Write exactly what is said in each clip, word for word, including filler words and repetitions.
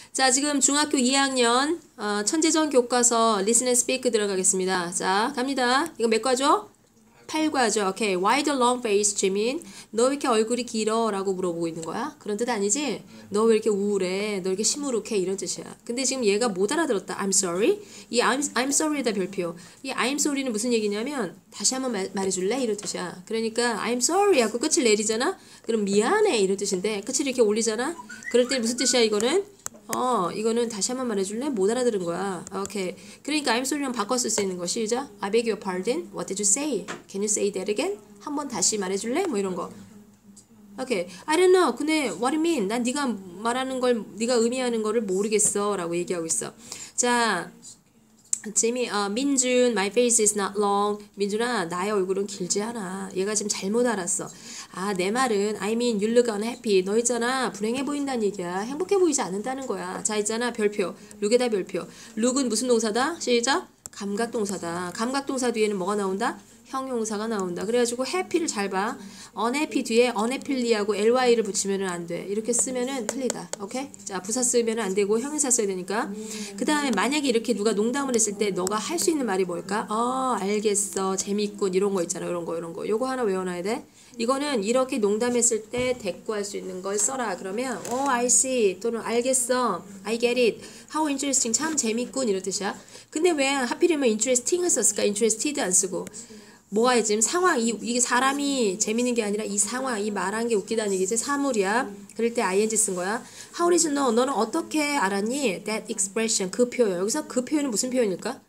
자, 지금 중학교 이 학년 어, 천재전 교과서 Listen and Speak 들어가겠습니다. 자, 갑니다. 이거 몇 과죠? 팔 과죠. 오케이. Why the long face, 지민? 너 왜 이렇게 얼굴이 길어? 라고 물어보고 있는 거야? 그런 뜻 아니지? 너 왜 이렇게 우울해? 너 이렇게 시무룩해? 이런 뜻이야. 근데 지금 얘가 못 알아들었다. I'm sorry. 이 I'm, I'm sorry에다 별표. 이 I'm sorry는 무슨 얘기냐면 다시 한번 말, 말해줄래? 이런 뜻이야. 그러니까 I'm sorry 하고 끝을 내리잖아? 그럼 미안해 이런 뜻인데 끝을 이렇게 올리잖아? 그럴 때 무슨 뜻이야 이거는? 어, 이거는 다시 한번 말해줄래? 못 알아들은 거야. 오케이. 그러니까 I'm sorry랑 바꿔 쓸 수 있는 거. 시작. I beg your pardon. What did you say? Can you say that again? 한번 다시 말해줄래? 뭐 이런 거. 오케이. I don't know. 근데 what do you mean? 난 네가 말하는 걸, 네가 의미하는 거를 모르겠어. 라고 얘기하고 있어. 자, 지미, 어, 민준, my face is not long. 민준아, 나의 얼굴은 길지 않아. 얘가 지금 잘못 알았어. 아, 내 말은 I mean you look unhappy. 너 있잖아, 불행해 보인다는 얘기야. 행복해 보이지 않는다는 거야. 자, 있잖아, 별표. look에다 별표. look은 무슨 동사다? 시작. 감각동사다. 감각동사 뒤에는 뭐가 나온다? 형용사가 나온다. 그래가지고 happy를 잘 봐. unhappy 뒤에 unhappy하고 ly를 붙이면은 안 돼. 이렇게 쓰면은 틀리다. 오케이? 자, 부사 쓰면은 안 되고 형용사 써야 되니까. 그 다음에 만약에 이렇게 누가 농담을 했을 때 너가 할 수 있는 말이 뭘까? 어, 알겠어. 재밌군. 이런 거 있잖아. 이런 거, 이런 거. 요거 하나 외워놔야 돼. 이거는 이렇게 농담했을 때 대꾸할 수 있는 걸 써라. 그러면 어, I see 또는 알겠어. I get it. How interesting. 참 재밌군. 이런 뜻이야. 근데 왜 하필이면 interesting을 썼을까? interested 안 쓰고. 뭐가 지금 상황, 이, 이게 사람이 재밌는 게 아니라 이 상황, 이 말한 게 웃기다는 얘기지. 사물이야. 그럴 때 ing 쓴 거야. How did you know? 너는 어떻게 알았니? That expression. 그 표현. 여기서 그 표현은 무슨 표현일까?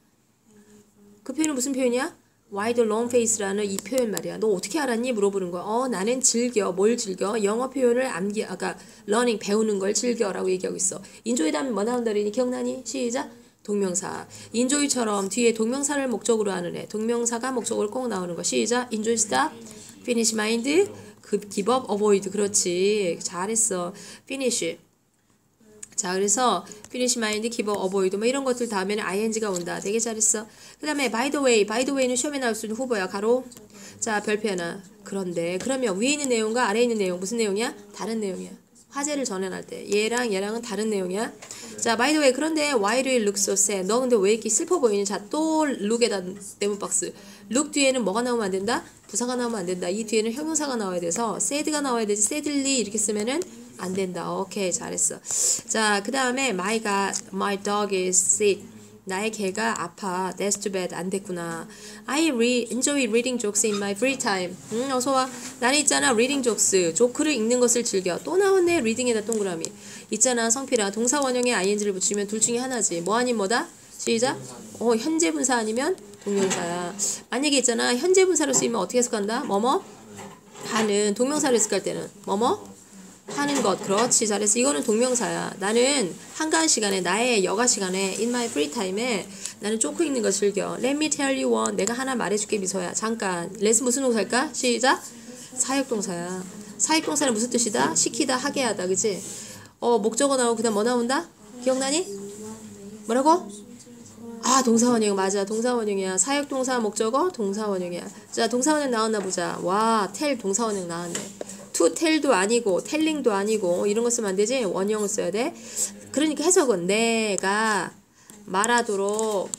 그 표현은 무슨 표현이야? Why the long face라는 이 표현 말이야. 너 어떻게 알았니? 물어보는 거야. 어, 나는 즐겨. 뭘 즐겨? 영어 표현을 암기, 아까 learning, 배우는 걸 즐겨라고 얘기하고 있어. 인조에 다음에 뭐 나온다 그러니? 기억나니? 시작. 동명사. 인조이처럼 뒤에 동명사를 목적으로 하는 애. 동명사가 목적으로 꼭 나오는 거. 시작. enjoy, stop, finish, mind, give up, avoid. 그렇지. 잘했어. finish. 자, 그래서 finish, mind, give up, avoid 뭐 이런 것들 다음에는 ing가 온다. 되게 잘했어. 그 다음에 by the way. by the way는 시험에 나올 수 있는 후보야. 가로. 자, 별표 하나. 그런데 그러면 위에 있는 내용과 아래에 있는 내용 무슨 내용이야? 다른 내용이야. 화제를 전환할 때 얘랑 얘랑은 다른 내용이야. 자, by the way, 그런데 why do you look so sad? 너 근데 왜 이렇게 슬퍼 보이니? 자, 또 look에다 네모박스. look 뒤에는 뭐가 나오면 안 된다? 부사가 나오면 안 된다. 이 뒤에는 형용사가 나와야 돼서 sad가 나와야 되지. sadly 이렇게 쓰면은 안 된다. 오케이, 잘했어. 자, 그 다음에 my God, my dog is sick. 나의 개가 아파. That's too bad. 안 됐구나. I re, enjoy reading jokes in my free time. 응, 어서와. 나는 있잖아. reading jokes. 조크를 읽는 것을 즐겨. 또 나왔네. reading에다 동그라미. 있잖아. 성필아. 동사 원형에 ing를 붙이면 둘 중에 하나지. 뭐 아닌 뭐다? 시작. 어, 현재 분사 아니면 동명사야. 만약에 있잖아. 현재 분사로 쓰이면 어떻게 해석한다? 뭐뭐? 하는. 동명사로 해석할 때는 뭐뭐? 하는 것. 그렇지, 잘했어. 이거는 동명사야. 나는 한가한 시간에, 나의 여가 시간에, in my free time에 나는 쪼크 읽는 걸 즐겨. Let me tell you one. 내가 하나 말해줄게, 미소야. 잠깐. let's 무슨 동사일까? 시작. 사역동사야. 사역동사는 무슨 뜻이다? 시키다, 하게 하다, 그치? 어, 목적어 나오고 그 다음 뭐 나온다? 기억나니? 뭐라고? 아, 동사원형. 맞아. 동사원형이야. 사역동사, 목적어, 동사원형이야. 자, 동사원형 나왔나 보자. 와, tell 동사원형 나왔네. to tell도 아니고 telling도 아니고 이런 거 쓰면 안 되지. 원형을 써야 돼. 그러니까 해석은 내가 말하도록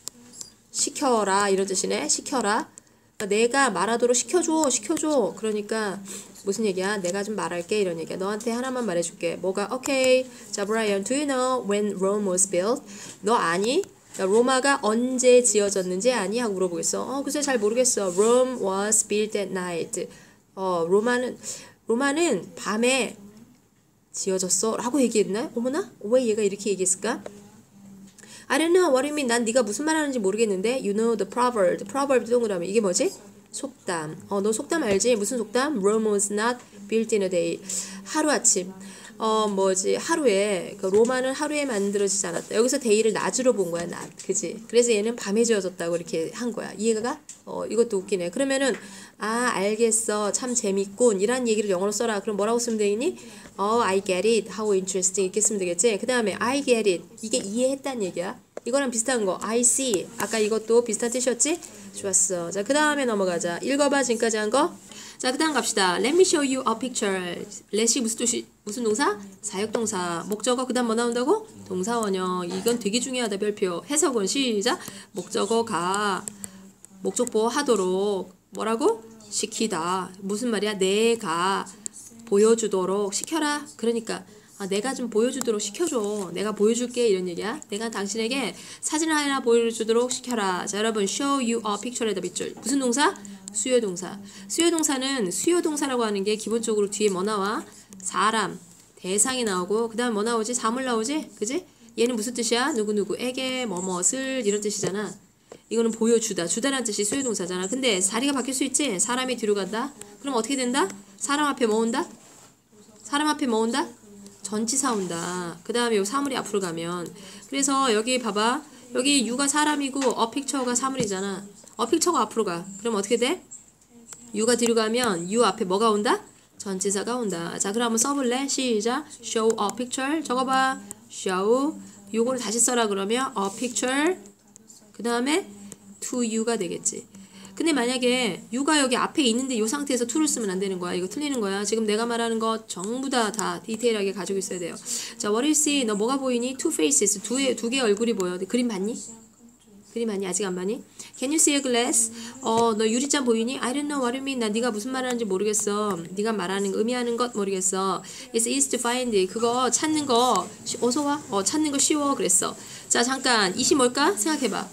시켜라 이런 뜻이네. 시켜라. 그러니까 내가 말하도록 시켜줘. 시켜줘. 그러니까 무슨 얘기야? 내가 좀 말할게 이런 얘기야. 너한테 하나만 말해줄게. 뭐가? 오케이. 자, Brian, do you know when Rome was built? 너 아니? 그러니까 로마가 언제 지어졌는지 아니? 하고 물어보겠어. 어, 글쎄 잘 모르겠어. Rome was built at night. 어, 로마는 로마는 밤에 지어졌어 라고 얘기했나? 어머나? 왜 얘가 이렇게 얘기했을까? I don't know what you mean. 난 네가 무슨 말 하는지 모르겠는데 You know the proverb. The proverb 동그라미. 이게 뭐지? 속담. 어, 너 속담 알지? 무슨 속담? Rome was not built in a day. 하루아침. 어, 뭐지? 하루에. 그 로마는 하루에 만들어지지 않았다. 여기서 day를 낮으로 본 거야, 낮. 그지? 그래서 얘는 밤에 지어졌다고 이렇게 한 거야. 이해가? 어, 이것도 웃기네. 그러면은 아, 알겠어. 참 재밌군. 이란 얘기를 영어로 써라. 그럼 뭐라고 쓰면 되니? 어, I get it. How interesting. 이렇게 쓰면 되겠지? 그 다음에 I get it. 이게 이해했다는 얘기야. 이거랑 비슷한 거. I see. 아까 이것도 비슷한 뜻이었지? 좋았어. 자, 그 다음에 넘어가자. 읽어봐. 지금까지 한 거. 자, 그 다음 갑시다. Let me show you a picture. let이 무슨 뜻이, 무슨 동사? 사역동사. 목적어, 그 다음 뭐 나온다고? 동사원형. 이건 되게 중요하다, 별표. 해석은 시작. 목적어가 목적보호 하도록 뭐라고? 시키다. 무슨 말이야? 내가 보여주도록 시켜라. 그러니까 아, 내가 좀 보여주도록 시켜줘. 내가 보여줄게 이런 얘기야. 내가 당신에게 사진을 하나 보여주도록 시켜라. 자, 여러분 show you a picture에다 밑줄. 무슨 동사? 수요동사. 수요동사는 수요동사라고 하는 게 기본적으로 뒤에 뭐 나와? 사람, 대상이 나오고 그 다음 뭐 나오지? 사물 나오지? 그지? 얘는 무슨 뜻이야? 누구누구에게 뭐뭇을 이런 뜻이잖아. 이거는 보여주다. 주다라는 뜻이 수요동사잖아. 근데 자리가 바뀔 수 있지? 사람이 뒤로 간다? 그럼 어떻게 된다? 사람 앞에 뭐 온다? 사람 앞에 뭐 온다? 전치사 온다. 그 다음에 요 사물이 앞으로 가면. 그래서 여기 봐봐. 여기 you가 사람이고 a picture가 사물이잖아. a picture가 앞으로 가. 그럼 어떻게 돼? you가 뒤로 가면 you 앞에 뭐가 온다? 전치사가 온다. 자, 그럼 한번 써볼래? 시작. show a picture. 적어봐. show. 요거를 다시 써라 그러면 a picture. 그 다음에 to you가 되겠지. 근데 만약에 you가 여기 앞에 있는데 이 상태에서 to를 쓰면 안 되는 거야. 이거 틀리는 거야. 지금 내가 말하는 거 전부 다 다 디테일하게 가지고 있어야 돼요. 자, what do you see? 너 뭐가 보이니? two faces. 두, 두 개의 얼굴이 보여. 그림 봤니? 그림 봤니? 아직 안 봤니? Can you see a glass? 어, 너 유리잔 보이니? I don't know what you mean. 나 네가 무슨 말 하는지 모르겠어. 네가 말하는 거, 의미하는 것 모르겠어. It's easy to find. 그거 찾는 거 어서 와. 어, 찾는 거 쉬워. 그랬어. 자, 잠깐. 이시 뭘까? 생각해봐.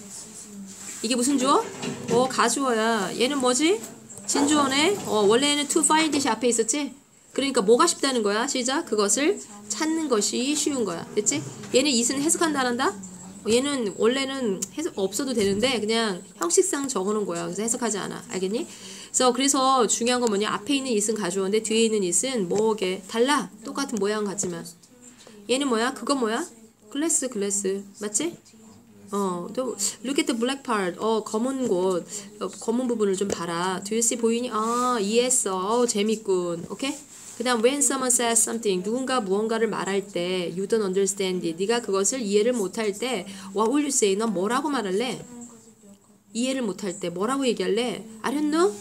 이게 무슨 주어? 어, 가주어야. 얘는 뭐지? 진주어네. 어, 원래는 to find이 앞에 있었지? 그러니까 뭐가 쉽다는 거야? 시작. 그것을 찾는 것이 쉬운 거야. 됐지? 얘는 it은 해석한다 안 한다? 어, 얘는 원래는 해석 없어도 되는데 그냥 형식상 적어놓은 거야. 그래서 해석하지 않아. 알겠니? 그래서 그래서 중요한 건 뭐냐? 앞에 있는 it은 가주어인데 뒤에 있는 it은 뭐게? 달라. 똑같은 모양 같지만. 얘는 뭐야? 그건 뭐야? 글래스 글래스. 맞지? 어, 또 look at the black part. 어, 검은 곳, 어, 검은 부분을 좀 봐라. Do you see 보이니? 아, 이해했어. 어, 재밌군. 오케이? 그다음 when someone says something, 누군가 무언가를 말할 때 you don't understand it. 네가 그것을 이해를 못할 때 what will you say? 넌 뭐라고 말할래? 이해를 못할 때 뭐라고 얘기할래? I don't know.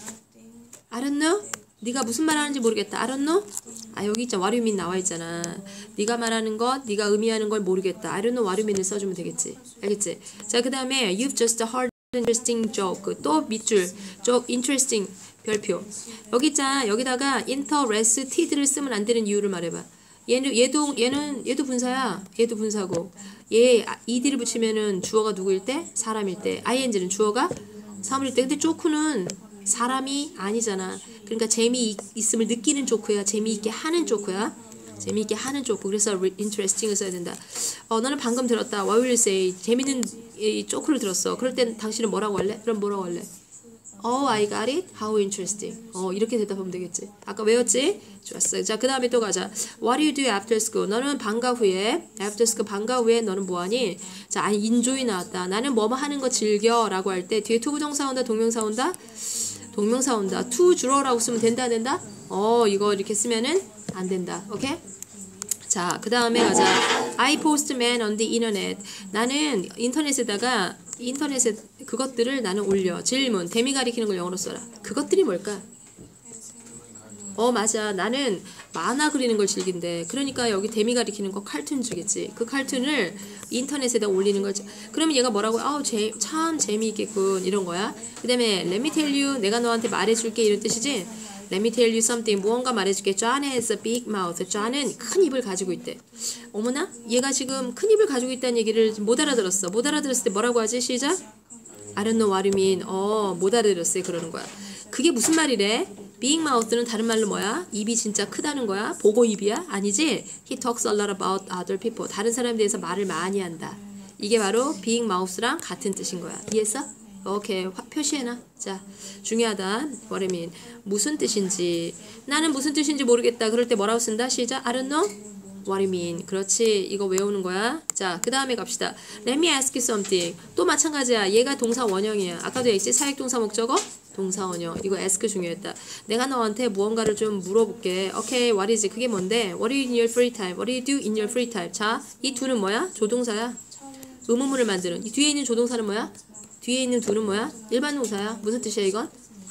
I don't know. 네가 무슨 말 하는지 모르겠다. I don't know. 아, 여기 있잖아. what you mean 나와 있잖아. 네가 말하는 것, 네가 의미하는 걸 모르겠다. I don't know what you mean을 써주면 되겠지. 알겠지? 자, 그 다음에 you've just heard an interesting joke. 또 밑줄. joke, interesting. 별표. 여기 있잖아. 여기다가 interested를 쓰면 안 되는 이유를 말해봐. 얘는, 얘도, 얘는, 얘도 분사야. 얘도 분사고. 얘, ed를 붙이면은 주어가 누구일 때? 사람일 때. ing는 주어가 사물일 때. 근데 조크는 사람이 아니잖아. 그러니까 재미있음을 느끼는 조크야. 재미있게 하는 조크야. 재미있게 하는 조크. 그래서 interesting을 써야 된다. 어, 너는 방금 들었다. What will you say? 재미있는 이 조크를 들었어. 그럴 땐 당신은 뭐라고 할래? 그럼 뭐라고 할래? Oh, I got it. How interesting. 어, 이렇게 대답하면 되겠지. 아까 외웠지? 좋았어. 자, 그 다음에 또 가자. What do you do after school? 너는 방과 후에, after school 방과 후에 너는 뭐하니? 자, 아니, 인조이 나왔다. 나는 뭐뭐 하는 거 즐겨 라고 할 때 뒤에 투부정사 온다, 동명사 온다? 동명사 온다. to 주어라고 쓰면 된다, 안 된다? 어, 이거 이렇게 쓰면은 안 된다. 오케이? 자, 그 다음에 가자. I post man on the internet. 나는 인터넷에다가 인터넷에 그것들을 나는 올려. 질문. 대미 가리키는 걸 영어로 써라. 그것들이 뭘까? 어, 맞아. 나는 만화 그리는 걸 즐긴대. 그러니까 여기 대미 가리키는 거 칼툰 주겠지. 그 칼툰을 인터넷에다 올리는 거지. 그러면 얘가 뭐라고? 아우, 제, 참 재미있겠군. 이런 거야. 그 다음에 let me tell you. 내가 너한테 말해줄게. 이런 뜻이지. Let me tell you something. 무언가 말해줄게. John has a big mouth. John은 큰 입을 가지고 있대. 어머나? 얘가 지금 큰 입을 가지고 있다는 얘기를 못 알아들었어. 못 알아들었을 때 뭐라고 하지? 시작. I don't know what you mean. 어, 못 알아들었어요. 그러는 거야. 그게 무슨 말이래? Big mouth는 다른 말로 뭐야? 입이 진짜 크다는 거야? 보고 입이야? 아니지? He talks a lot about other people. 다른 사람에 대해서 말을 많이 한다. 이게 바로 big mouth랑 같은 뜻인 거야. 이해했어? 오케이. 화, 표시해놔. 자, 중요하다. What I mean. 무슨 뜻인지. 나는 무슨 뜻인지 모르겠다. 그럴 때 뭐라고 쓴다? 시작. I don't know what you mean. 그렇지. 이거 외우는 거야. 자, 그 다음에 갑시다. Let me ask you something. 또 마찬가지야. 얘가 동사 원형이야. 아까도 얘기했지? 사역동사 목적어? 동사 원형. 이거 ask 중요했다. 내가 너한테 무언가를 좀 물어볼게. 오케이. What is it? 그게 뭔데? What do you do in your free time? What do you do in your free time? 자, 이 두는 뭐야? 조동사야. 의문문을 만드는. 이 뒤에 있는 조동사는 뭐야? 뒤에 있는 두는 뭐야? 일반 동사야. 무슨 뜻이야 이건?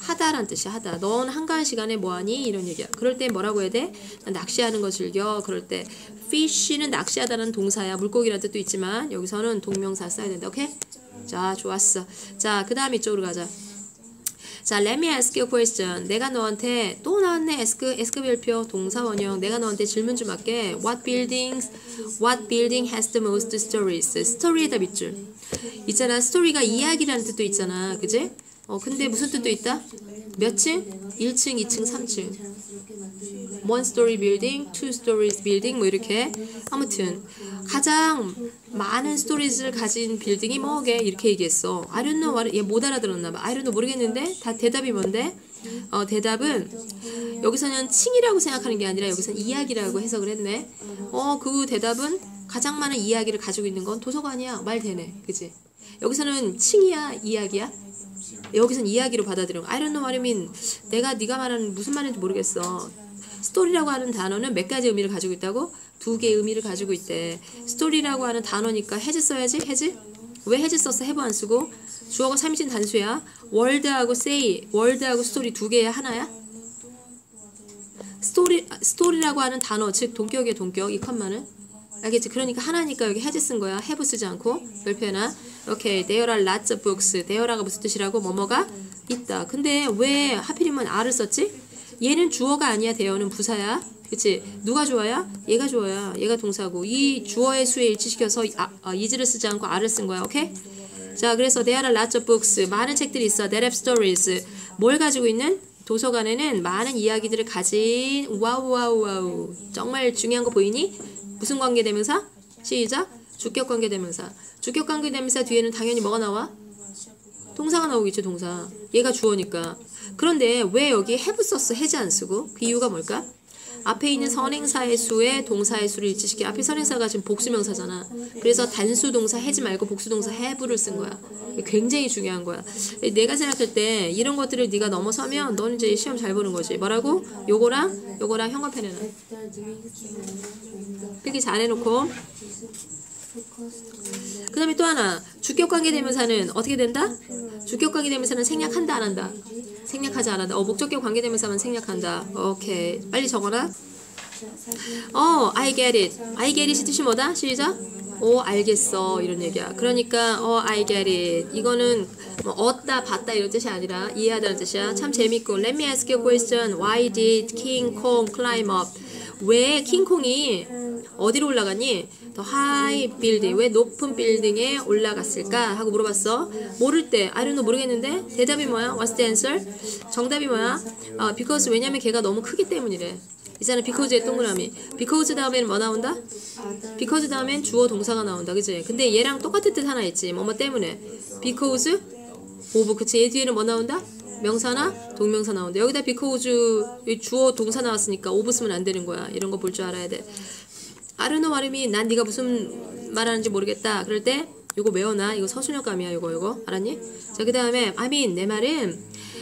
하다란 뜻이야. 하다. 넌 한가한 시간에 뭐하니? 이런 얘기야. 그럴 때 뭐라고 해야 돼? 난 낚시하는 거 즐겨. 그럴 때 fish는 낚시하다라는 동사야. 물고기라는 뜻도 있지만 여기서는 동명사 써야 된다. 오케이? 자, 좋았어. 자, 그 다음 이쪽으로 가자. 자, let me ask you a question. 내가 너한테 또 나왔네. ask, ask 별표 동사 원형. 내가 너한테 질문 좀 할게. What buildings, what building has the most stories? 스토리에다 밑줄. 있잖아. 스토리가 이야기라는 뜻도 있잖아. 그지? 어, 근데 무슨 뜻도 있다? 몇 층? 일 층, 이 층, 삼 층. One story building, two stories building 뭐 이렇게. 아무튼 가장 많은 스토리즈를 가진 빌딩이 뭐게? 이렇게 얘기했어. I don't know. 얘 못 알아들었나 봐. I don't know 모르겠는데 다 대답이 뭔데? 어, 대답은 여기서는 층이라고 생각하는 게 아니라 여기서는 이야기라고 해석을 했네. 어, 그 대답은 가장 많은 이야기를 가지고 있는 건 도서관이야. 말 되네. 그치? 여기서는 층이야? 이야기야? 여기선 이야기로 받아들여. I don't know what you mean. 내가 네가 말하는 무슨 말인지 모르겠어. 스토리라고 하는 단어는 몇 가지 의미를 가지고 있다고? 두 개의 의미를 가지고 있대. 스토리라고 하는 단어니까 has 써야지. has? 왜 has 썼어? have 안 쓰고? 주어가 삼인칭 단수야. world하고 say, world하고 스토리 두 개의 하나야? 스토리, 스토리라고 하는 단어, 즉 동격의 동격, 이 컴마는 알겠지? 그러니까 하나니까 여기 has 쓴 거야. have 쓰지 않고 별표나. 오케이, there are lots of books. there가 무슨 뜻이라고? 뭐뭐가 있다. 근데 왜 하필이면 are를 썼지? 얘는 주어가 아니야. there는 부사야. 그치? 누가 주어야? 얘가 주어야. 얘가 동사고 이 주어의 수에 일치시켜서 아, 아, is를 쓰지 않고 are를 쓴 거야. 오케이? 자, 그래서 there are lots of books. 많은 책들이 있어. that have stories. 뭘 가지고 있는? 도서관에는 많은 이야기들을 가진 와우 와우 와우. 정말 중요한 거 보이니? 무슨 관계대명사? 시작. 주격 관계대명사. 주격 관계대명사 뒤에는 당연히 뭐가 나와? 동사가 나오겠죠. 동사. 얘가 주어니까. 그런데 왜 여기 have 썼어? has 안 쓰고? 그 이유가 뭘까? 앞에 있는 선행사의 수에 동사의 수를 일치시켜. 앞에 선행사가 지금 복수명사잖아. 그래서 단수 동사 has 말고 복수 동사 have를 쓴 거야. 굉장히 중요한 거야. 내가 생각할 때 이런 것들을 네가 넘어서면 너는 이제 시험 잘 보는 거지. 뭐라고? 요거랑 요거랑 형광펜에는 필기 잘 해놓고. 그 다음에 또 하나. 주격관계대명사는 어떻게 된다? 주격관계대명사는 생략한다 안 한다? 생략하지 않는다. 어, 목적격 관계대명사만 생략한다. 오케이. 빨리 적어라. 어, I get it. I get it이 뜻이 뭐다? 시작. 오, 알겠어. 이런 얘기야. 그러니까 어, I get it. 이거는 뭐 얻다, 받다 이런 뜻이 아니라 이해하다는 뜻이야. 참 재밌고. Let me ask you a question. Why did King Kong climb up? 왜 킹콩이 어디로 올라갔니? 더 하이 빌딩. 왜 높은 빌딩에 올라갔을까? 하고 물어봤어. 모를 때 I don't know 모르겠는데 대답이 뭐야? What's the answer? 정답이 뭐야? 아, because 왜냐면 걔가 너무 크기 때문이래. 있잖아. because의 동그라미. because 다음에는 뭐 나온다? because 다음엔 주어 동사가 나온다. 그치? 근데 얘랑 똑같은 뜻 하나 있지. 뭐뭐 때문에. because of. 그치? 얘 뒤에는 뭐 나온다? 명사나 동명사 나온다. 여기다 because 주어 동사 나왔으니까 of 쓰면 안 되는 거야. 이런 거 볼 줄 알아야 돼. I don't know what you mean. 난 네가 무슨 말하는지 모르겠다. 그럴 때 이거 외워놔. 이거 서술형감이야. 이거 이거 알았니? 자, 그 다음에 I mean 내 말은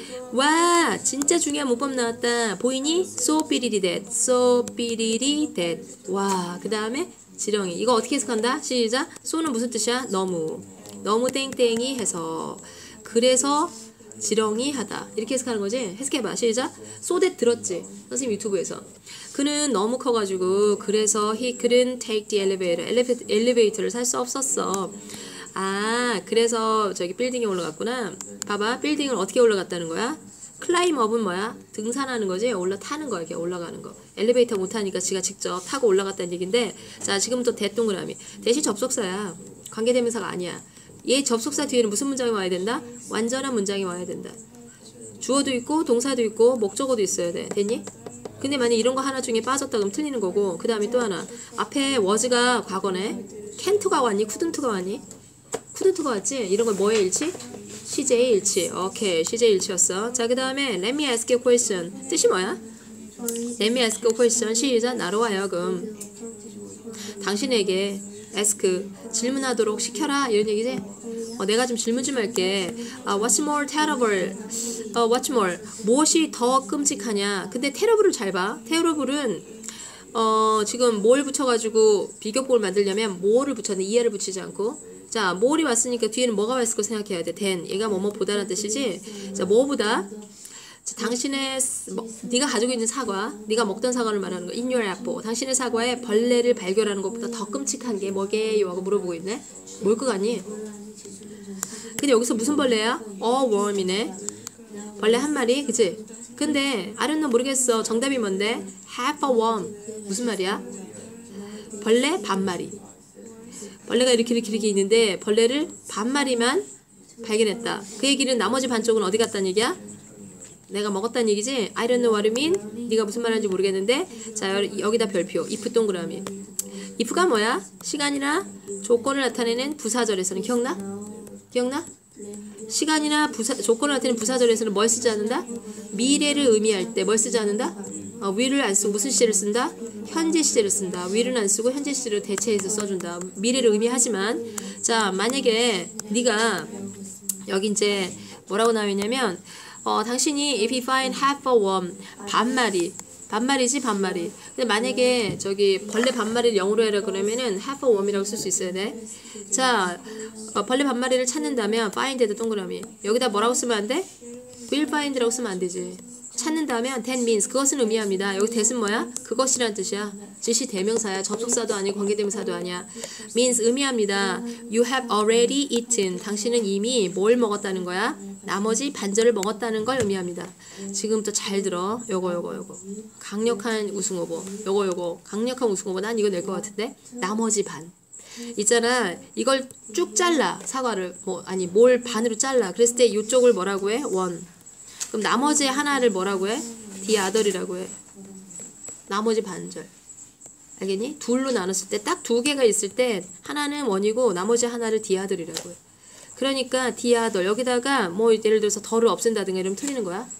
와 진짜 중요한 문법 나왔다. 보이니? So 삐리리 that. So 삐리리 that. 와, 그 다음에 지렁이. 이거 어떻게 해석한다? 시작. so는 무슨 뜻이야? 너무. 너무 땡땡이 해서. 그래서 지렁이 하다. 이렇게 해석하는 거지? 해석해봐. 시작. so that 들었지? 선생님 유튜브에서. 그는 너무 커가지고 그래서 he couldn't take the elevator. 엘리베, 엘리베이터를 살 수 없었어. 아, 그래서 저기 빌딩에 올라갔구나. 봐봐. 빌딩을 어떻게 올라갔다는 거야? climb up은 뭐야? 등산하는 거지? 올라타는 거야. 이렇게 올라가는 거. 엘리베이터 못하니까 지가 직접 타고 올라갔다는 얘기인데, 자, 지금부터 대동그라미. 대신 접속사야. 관계대명사가 아니야. 얘 접속사 뒤에는 무슨 문장이 와야 된다? 완전한 문장이 와야 된다. 주어도 있고 동사도 있고 목적어도 있어야 돼. 됐니? 근데 만약 이런 거 하나 중에 빠졌다 그러면 틀리는 거고. 그 다음에 또 하나. 앞에 was가 과거네. can't가 왔니? couldn't가 왔니? couldn't가 왔지? 이런 걸 뭐의 일치? 시제의 일치. 오케이. 시제의 일치였어. 자, 그 다음에 let me ask you a question. 뜻이 뭐야? let me ask you a question. 시작. 나로 하여금 당신에게 ask 질문하도록 시켜라 이런 얘기지. 어, 내가 좀 질문 좀 할게. 아, what's more terrible? 어, what's more? 무엇이 더 끔찍하냐? 근데 terrible을 잘 봐. terrible은 어, 지금 뭘 붙여가지고 비교법을 만들려면 more를 붙였네. 이해를 붙이지 않고. 자, more이 왔으니까 뒤에는 뭐가 왔을 거 생각해야 돼. than. 얘가 뭐뭐 보다라는 뜻이지. 자, 뭐보다 자, 당신의 뭐, 네가 가지고 있는 사과, 네가 먹던 사과를 말하는 거. In your apple. 당신의 사과에 벌레를 발견하는 것보다 더 끔찍한 게 뭐게요? 하고 물어보고 있네. 뭘 것 같니? 근데 여기서 무슨 벌레야? 어, worm이네. 벌레 한 마리, 그치? 근데 I don't know 모르겠어. 정답이 뭔데? half a worm. 무슨 말이야? 벌레 반 마리. 벌레가 이렇게 이렇게 이렇게 있는데 벌레를 반 마리만 발견했다. 그 얘기는 나머지 반쪽은 어디 갔다는 얘기야? 내가 먹었다는 얘기지? I don't know what you mean? 네가 무슨 말하는지 모르겠는데 자 여기다 별표 if 동그라미. if가 뭐야? 시간이나 조건을 나타내는 부사절에서는 기억나? 기억나? 시간이나 부사, 조건을 나타내는 부사절에서는 뭘 쓰지 않는다? 미래를 의미할 때 뭘 쓰지 않는다? 어, will을 안 쓰고 무슨 시제를 쓴다? 현재 시제를 쓴다. will은 안 쓰고 현재 시제를 대체해서 써준다. 미래를 의미하지만 자 만약에 네가 여기 이제 뭐라고 나와있냐면 어, 당신이 if you find half a worm 반마리 반마리지 반마리. 근데 만약에 저기 벌레 반마리를 영어로 해라 그러면은 half a worm이라고 쓸 수 있어야 돼. 자 어, 벌레 반마리를 찾는다면 find에다 동그라미. 여기다 뭐라고 쓰면 안 돼? will find라고 쓰면 안 되지. 찾는다면 that means 그것은 의미합니다. 여기 that은 뭐야? 그것이란 뜻이야. 즉시 대명사야. 접속사도 아니고 관계대명사도 아니야. means 의미합니다. You have already eaten. 당신은 이미 뭘 먹었다는 거야? 나머지 반절을 먹었다는 걸 의미합니다. 지금부터 잘 들어. 요거 요거 요거. 강력한 우승후보. 요거 요거. 강력한 우승후보. 난 이거 낼 것 같은데. 나머지 반. 있잖아. 이걸 쭉 잘라. 사과를 뭐 아니 뭘 반으로 잘라. 그랬을 때 이쪽을 뭐라고 해? 원. 그럼 나머지 하나를 뭐라고 해? the other이라고 해. 나머지 반절. 알겠니? 둘로 나눴을 때 딱 두 개가 있을 때 하나는 원이고 나머지 하나를 the other이라고 해. 그러니까 the other 여기다가 뭐 예를 들어서 더를 없앤다든가 이러면 틀리는 거야.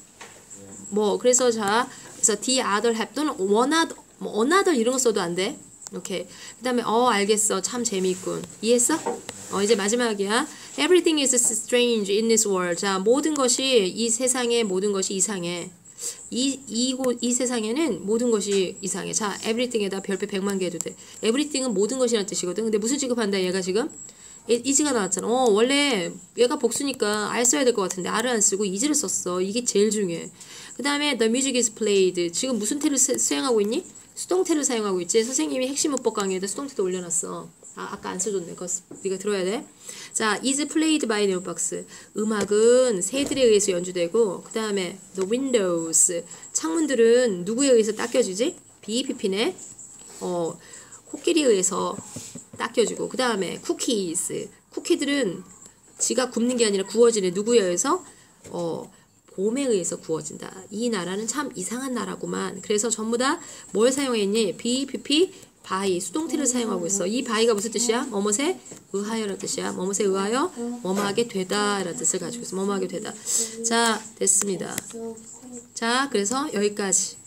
뭐 그래서 자 그래서 the other have 또는 one other 뭐 another 이런 거 써도 안 돼. 오케이. 그 다음에 어 알겠어. 참 재미있군. 이해했어? 어 이제 마지막이야. Everything is strange in this world. 자 모든 것이 이 세상의 모든 것이 이상해. 이, 이, 이 세상에는 모든 것이 이상해. 자 everything에다 별표 백만 개 해도 돼. everything은 모든 것이라는 뜻이거든. 근데 무슨 취급한다 얘가 지금? 이즈가 나왔잖아. 어 원래 얘가 복수니까 R 써야 될 것 같은데 R을 안 쓰고 이즈를 썼어. 이게 제일 중요해. 그 다음에 the music is played. 지금 무슨 태를 수행하고 있니? 수동태를 사용하고 있지. 선생님이 핵심 문법 강의에다 수동태도 올려놨어. 아, 아까 안 써줬네. 그거 네가 들어야 돼. 자, is played by 네오박스. 음악은 새들에 의해서 연주되고 그 다음에 the windows. 창문들은 누구에 의해서 닦여지지? 비이피피네. 어, 코끼리에 의해서 닦여지고 그 다음에 cookies. 쿠키들은 지가 굽는 게 아니라 구워지네. 누구에 의해서? 어, 봄에 의해서 구워진다. 이 나라는 참 이상한 나라구만. 그래서 전부 다 뭘 사용했니? 비이피피 by 수동태를 사용하고 있어. 이 by가 무슨 뜻이야? 뭐뭐에 의하여라는 뜻이야. 뭐뭐에 의하여 뭐뭐하게 되다 라는 뜻을 가지고 있어. 뭐뭐하게 되다. 자 됐습니다. 자 그래서 여기까지.